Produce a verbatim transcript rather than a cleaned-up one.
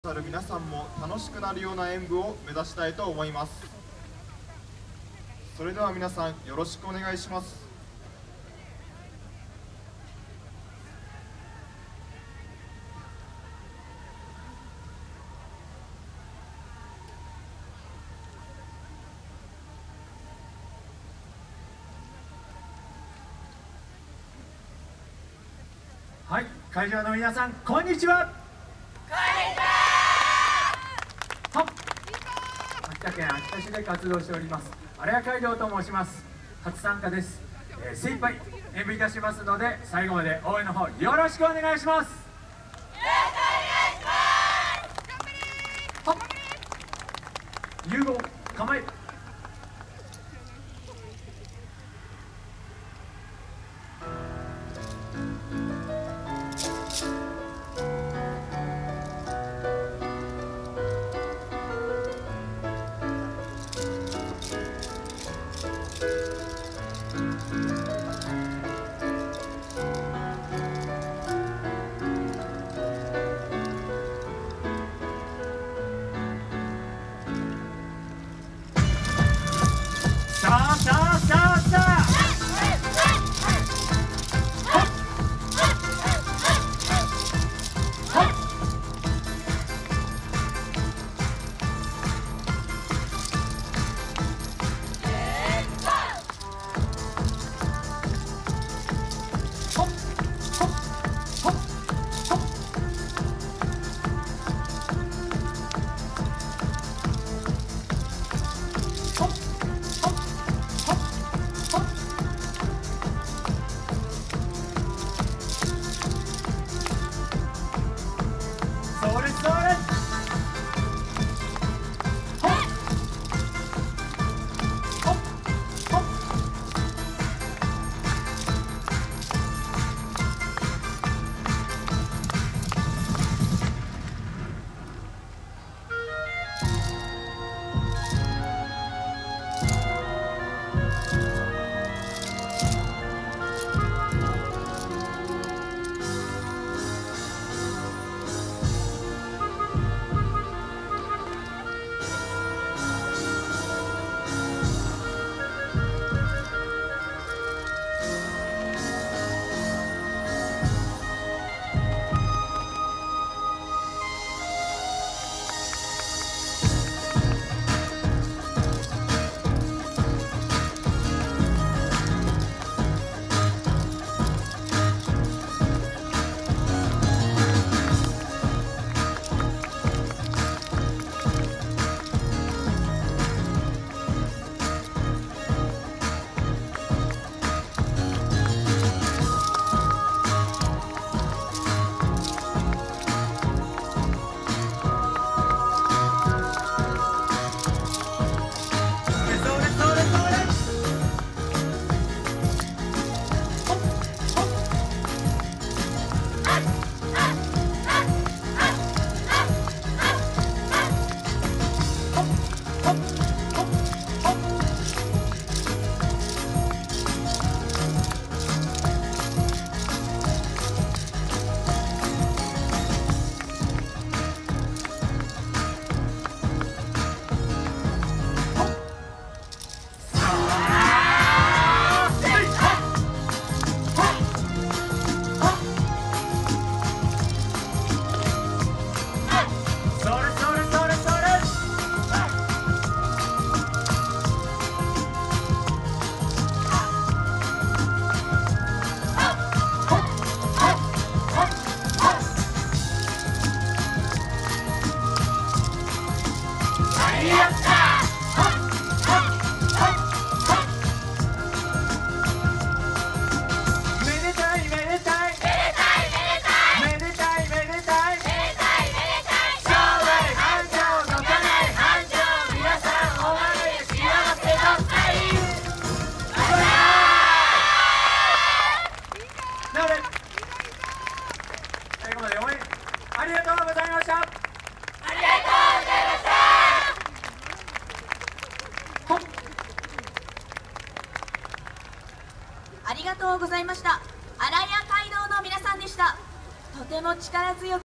さる皆さんも楽しくなるような演舞を目指したいと思います。それでは皆さんよろしくお願いします。 はい、会場の皆さんこんにちは。はっ秋田県秋田市で活動しております荒谷街道と申します。初参加です。えー、精一杯演舞いたしますので最後まで応援の方よろしくお願いします。はっ融合構え。さあさあさあさあそれそれ。最後まで応援ありがとうございました。ありがとうございましたありがとうございました。荒谷街道の皆さんでした。とても力強く